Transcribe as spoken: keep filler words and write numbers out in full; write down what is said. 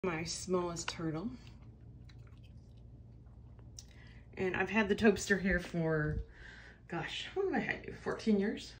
My smallest turtle. And I've had the toaster here for, gosh, how long have I had you? fourteen years?